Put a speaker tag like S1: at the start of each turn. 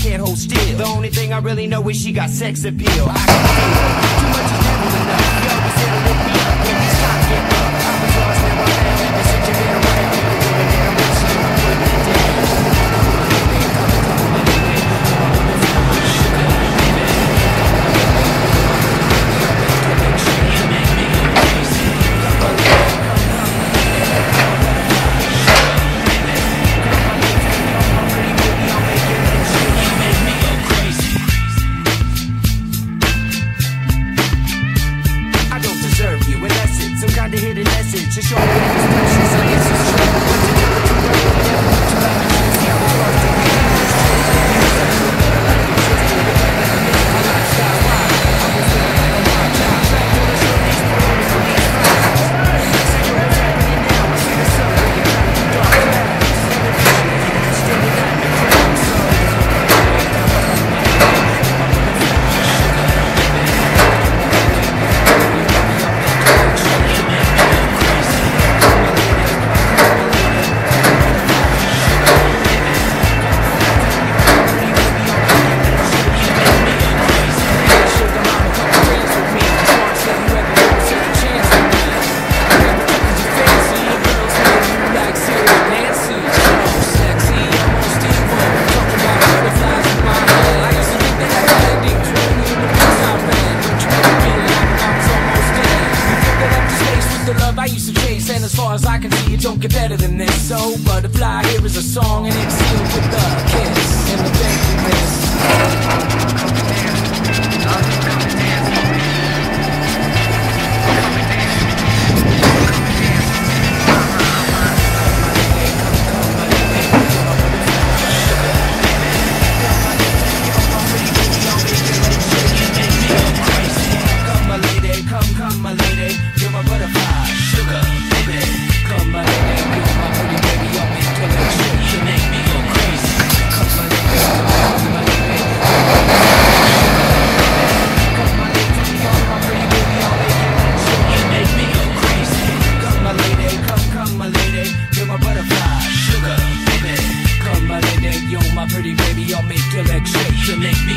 S1: can't hold still. The only thing I really know is she got sex appeal. I can feel it. Too much is never enough. She always said to lift me up when it's time to get up. I was lost, never found. Ever since you been around, you're doing damn right. She was putting it down. To hit a message to show me that it's precious and it's just true. But to never to work it never to let me see how it's lost to get in this place. Like it's just a little bit of me. My lifestyle wild. I was living like a wild child. Back to the show, these stories from these files. See what's happening now. I see the sun breaking out of the dark clouds. Still the night in the crowd. So don't get better than this. So Butterfly, here is a song and it's sealed with a kiss and the thankfulness. Come my lady, come my lady, you're my butterfly, sugar, baby. Come my lady, you're my pretty baby, I'll make your legs shake, you make me go crazy. Come my lady, come my lady, come my lady, you're my pretty baby, I'll make your legs shake, you make me go crazy. Come my lady, come my lady, you're my butterfly, sugar, baby. Come my lady, you're my pretty baby, I'll make your legs shake, you make me